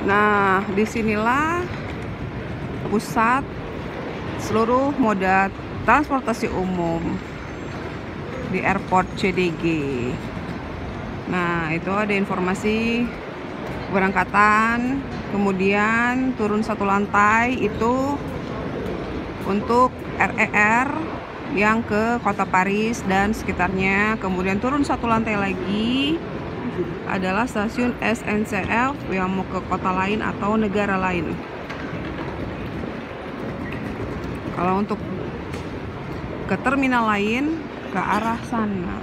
Nah, disinilah pusat seluruh moda transportasi umum di Airport CDG. Nah, itu ada informasi keberangkatan, kemudian turun satu lantai itu untuk RER yang ke Kota Paris dan sekitarnya. Kemudian turun satu lantai lagi adalah stasiun SNCF yang mau ke kota lain atau negara lain. Kalau untuk ke terminal lain, ke arah sana.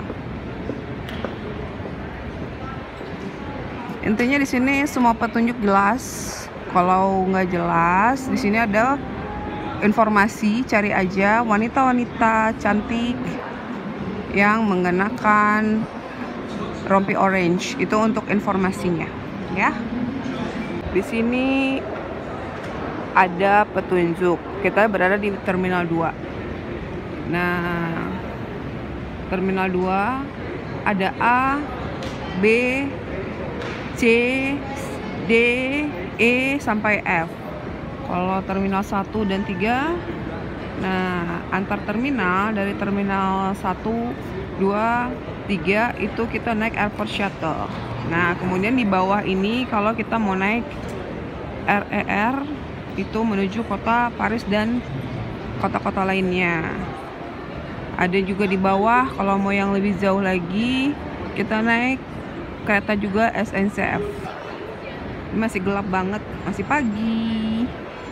Intinya di sini semua petunjuk jelas. Kalau nggak jelas, di sini ada informasi, cari aja wanita-wanita cantik yang mengenakan rompi orange. Itu untuk informasinya, ya. Di sini ada petunjuk. Kita berada di Terminal 2. Nah, Terminal 2 ada A, B, C, D, E sampai F. Kalau terminal 1 dan 3, nah antar terminal dari terminal 1, 2, 3 itu kita naik airport shuttle. Nah, kemudian di bawah ini kalau kita mau naik RER itu menuju kota Paris dan kota-kota lainnya. Ada juga di bawah kalau mau yang lebih jauh lagi kita naik kereta juga SNCF. Ini masih gelap banget, masih pagi.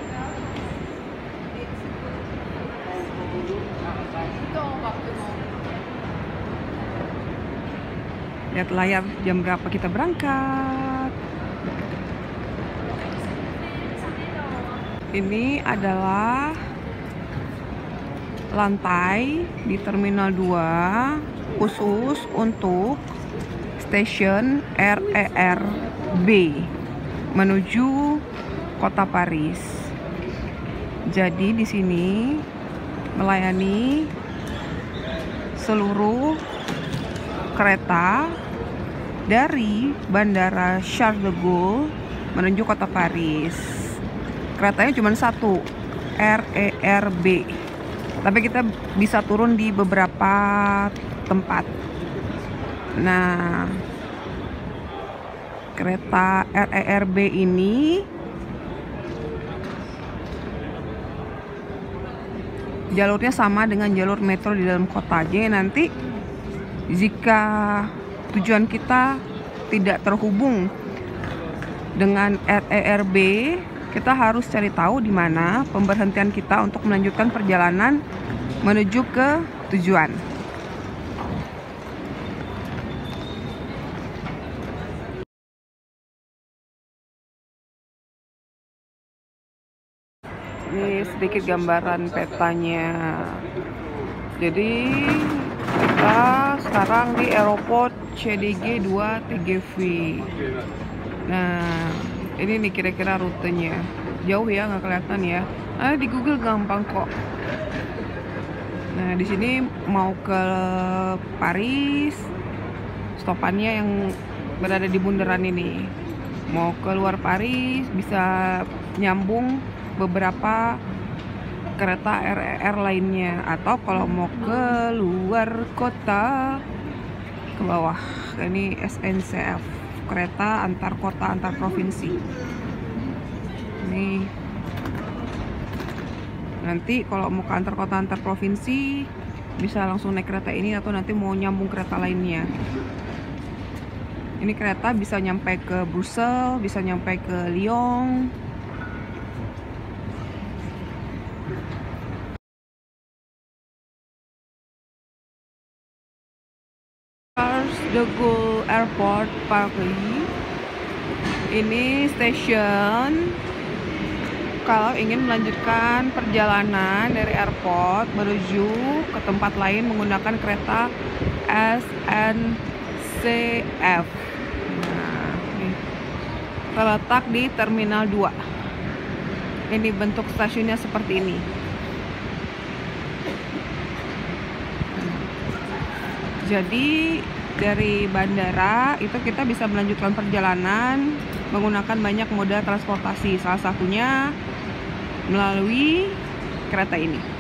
Lihat layar jam berapa kita berangkat. Ini adalah lantai di Terminal 2 khusus untuk stasiun RER B menuju kota Paris. Jadi di sini melayani seluruh kereta dari Bandara Charles de Gaulle menuju kota Paris. Keretanya cuma satu, RER B. Tapi kita bisa turun di beberapa tempat. Nah, kereta RER B ini jalurnya sama dengan jalur metro di dalam kota. Jadi nanti jika tujuan kita tidak terhubung dengan RER B, kita harus cari tahu di mana pemberhentian kita untuk melanjutkan perjalanan menuju ke tujuan. Ini sedikit gambaran petanya. Jadi kita sekarang di Airport CDG 2 TGV. Nah, ini nih kira-kira rutenya. Jauh ya, nggak kelihatan ya. Di Google gampang kok. Nah, di sini mau ke Paris, stopannya yang berada di bundaran ini. Mau ke luar Paris bisa nyambung beberapa kereta RER lainnya, atau kalau mau ke luar kota ke bawah. Ini SNCF, kereta antar kota antar provinsi. Ini nanti kalau mau ke antar kota antar provinsi bisa langsung naik kereta ini, atau nanti mau nyambung kereta lainnya. Ini kereta bisa nyampe ke Brussels, bisa nyampe ke Lyon. Charles de Gaulle Airport Paris. Ini stasiun kalau ingin melanjutkan perjalanan dari airport menuju ke tempat lain menggunakan kereta SNCF. Nah, ini terletak di Terminal 2. Ini bentuk stasiunnya seperti ini. Jadi dari bandara itu kita bisa melanjutkan perjalanan menggunakan banyak moda transportasi, salah satunya melalui kereta ini.